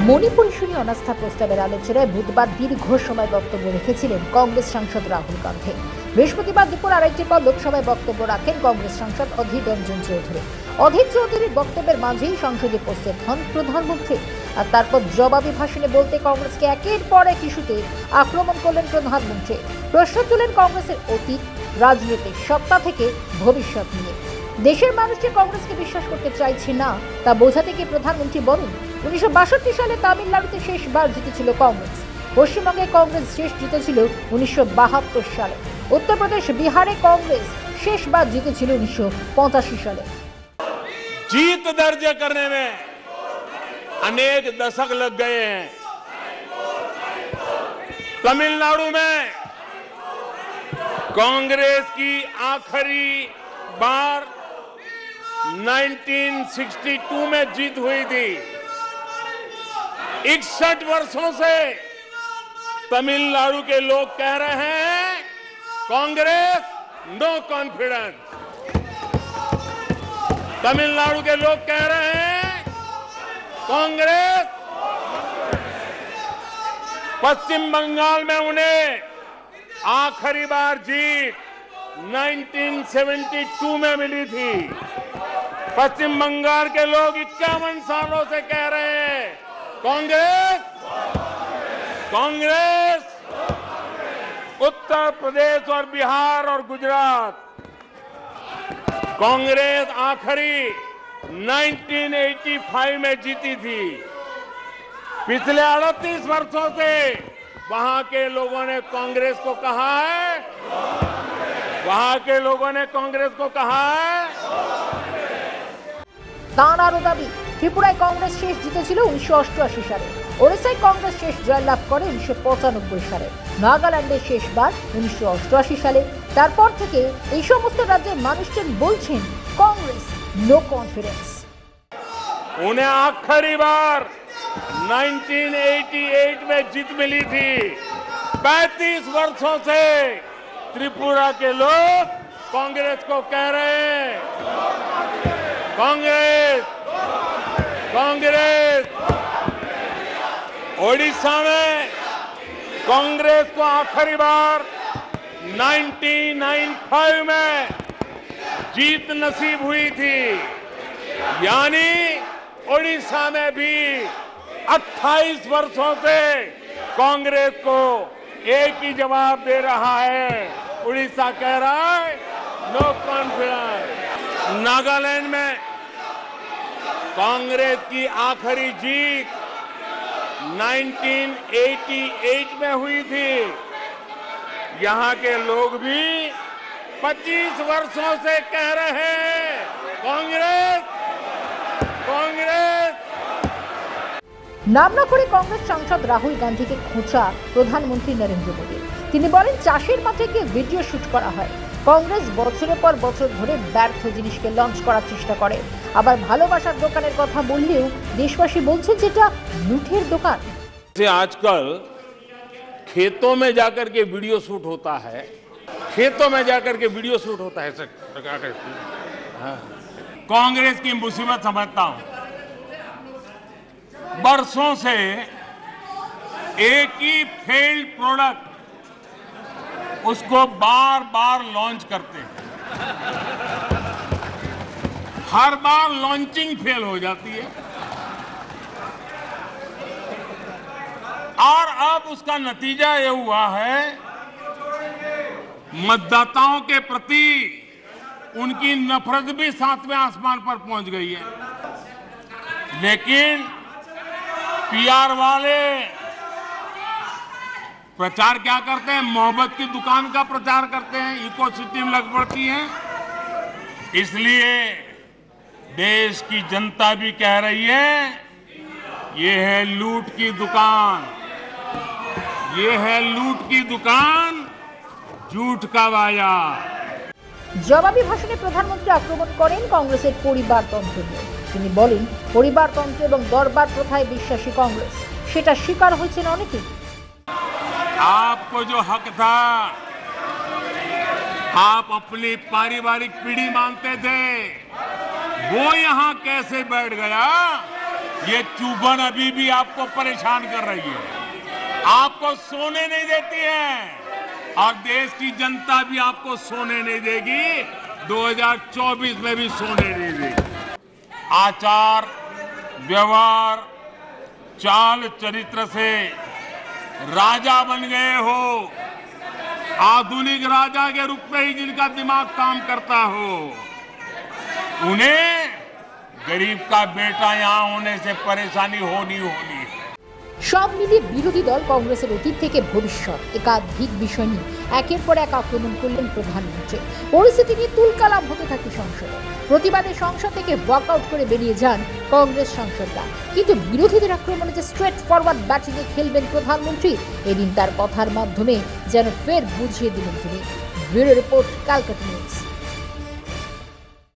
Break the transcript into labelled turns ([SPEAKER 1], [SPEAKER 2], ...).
[SPEAKER 1] Manipur issue অনাস্থা প্রস্তাবের আলোচনায় বুধবার দীর্ঘ সময় বক্তব্য রেখেছিলেন কংগ্রেস সাংসদ রাহুল গান্ধী। বৃহস্পতিবার দুপুর আড়াইটার পর লোকসভায় বক্তব্য রাখেন কংগ্রেস সাংসদ অধীর রঞ্জন চৌধুরী। অধীর চৌধুরীর বক্তব্যের মাঝেই সংসদে উপস্থিত হন প্রধানমন্ত্রী। আর তারপর জবাবি ভাষণে বলতে কংগ্রেসকে একের পর এক ইস্যুতে আক্রমণ করলেন প্রধানমন্ত্রী। প্রশ্ন তুলেন কংগ্রেসের অতীত, রাজনৈতিক সত্তা থেকে ভবিষ্যৎ নিয়ে। দেশের মানুষকে কংগ্রেসকে বিশ্বাস করতে চাইছে না তা বোঝাতে গিয়ে প্রধানমন্ত্রী বলেন, 1962 সালে তামিলনাড়ুতে শেষবার জিতেছিল কংগ্রেস। পশ্চিমবঙ্গে কংগ্রেস শেষ জিতেছিল 1972 সালে। उत्तर प्रदेश बिहारे कांग्रेस शेष बार जीतेছিল 1985 साले।
[SPEAKER 2] जीत दर्ज करने में अनेक दशक लग गए हैं। तमिलनाडु में कांग्रेस की आखिरी बार 1962 में जीत हुई थी। 61 वर्षों से तमिलनाडु के लोग कह रहे हैं कांग्रेस नो कॉन्फिडेंस। तमिलनाडु के लोग कह रहे हैं कांग्रेस। पश्चिम बंगाल में उन्हें आखिरी बार जीत 1972 में मिली थी। पश्चिम बंगाल के लोग 51 सालों से कह रहे हैं कांग्रेस कांग्रेस। उत्तर प्रदेश और बिहार और गुजरात कांग्रेस आखिरी 1985 में जीती थी। पिछले 38 वर्षों से वहां के लोगों ने कांग्रेस को कहा है, वहां के लोगों ने कांग्रेस को कहा है।
[SPEAKER 1] তাঁর দাবি, ত্রিপুরায় কংগ্রেস শেষ জিতেছিল 1988 সালে, ওড়িশায় কংগ্রেস শেষ জয়লাভ করে 1995 সালে, নাগাল্যান্ডে শেষবার 1988 সালে। তারপর থেকে এই সমস্ত রাজ্যের মানুষজন বলছেন कांग्रेस नो कॉन्फिडेंस।
[SPEAKER 2] उन्हें आखिरी बार 1988 में जीत मिली थी। 35 वर्षों से त्रिपुरा के लोग कांग्रेस को कह रहे हैं कांग्रेस कांग्रेस। ओडिशा में कांग्रेस को आखिरी बार 1995 में जीत नसीब हुई थी। यानी ओडिशा में भी 28 वर्षों से कांग्रेस को एक ही जवाब दे रहा है, उड़ीसा कह रहा है नो कॉन्फिडेंस। नागालैंड में कांग्रेस की आखिरी जीत 1988 में हुई थी। यहां के लोग भी 25 वर्षों से कह रहे हैं कांग्रेस कांग्रेस।
[SPEAKER 1] নাম না করে কংগ্রেস সাংসদ রাহুল গান্ধীকে খোঁচা প্রধানমন্ত্রী নরেন্দ্র মোদী। তিনি বলেন, চাষের মাঠে গিয়ে ভিডিও শুট করা হয়। কংগ্রেস বছরের পর বছর ধরে ব্যর্থ জিনিসকে লঞ্চ করার চেষ্টা করে। আবার ভালোবাসার দোকানের কথা বললেও দেশবাসী বলছেন যেটা লুঠের দোকান।
[SPEAKER 2] आजकल खेतों में जाकर के वीडियो शूट होता है, खेतों में जाकर के वीडियो शूट होता है। कांग्रेस की मुसीबत समझता हूं। बरसों से एक ही फेल्ड प्रोडक्ट उसको बार बार लॉन्च करते हैं। हर बार लॉन्चिंग फेल हो जाती है और अब उसका नतीजा ये हुआ है मतदाताओं के प्रति उनकी नफरत भी 7वें आसमान पर पहुंच गई है। लेकिन पीआर वाले प्रचार क्या करते हैं? मोहब्बत की दुकान का प्रचार करते हैं, इकोसिस्टम लग पड़ती है। इसलिए देश की जनता भी कह रही है ये है लूट की दुकान, ये है लूट की दुकान, झूठ का बाजार।
[SPEAKER 1] জবাবি ভাষণে প্রধানমন্ত্রী আক্রমণ করেন কংগ্রেসের পরিবারতন্ত্র নিয়ে। তিনি বলেন, পরিবারতন্ত্র এবং দরবার প্রথায় বিশ্বাসী কংগ্রেস, সেটা স্বীকার হয়েছেন অনেকেই।
[SPEAKER 2] आपको जो हक था, आप अपनी पारिवारिक पीढ़ी मानते थे, वो यहां कैसे बैठ गया ये चुभन अभी भी आपको परेशान कर रही है, आपको सोने नहीं देती है और देश की जनता भी आपको सोने नहीं देगी, 2024 में भी सोने नहीं देगी। आचार व्यवहार चाल चरित्र से राजा बन गए हो, आधुनिक राजा के रूप में ही जिनका दिमाग काम करता हो, उन्हें गरीब का बेटा यहाँ होने से परेशानी होनी है।
[SPEAKER 1] সব মিলিয়ে বিরোধী দল কংগ্রেসের অতীত থেকে ভবিষ্যৎ একাধিক বিষয় নিয়ে একের পর এক আক্রমণ করলেন প্রধানমন্ত্রী। পরিস্থিতি নিয়ে তুলকালাম হতে থাকে সংসদে। প্রতিবাদে সংসদ থেকে ওয়াকআউট করে বেরিয়ে যান কংগ্রেস সাংসদরা। কিন্তু বিরোধীদের আক্রমণে যে স্ট্রেট ফরওয়ার্ড ব্যাটিংয়ে খেলবেন প্রধানমন্ত্রী, এদিন তার কথার মাধ্যমে যেন ফের বুঝিয়ে দিলেন তিনি। Bureau report, Calcutta news.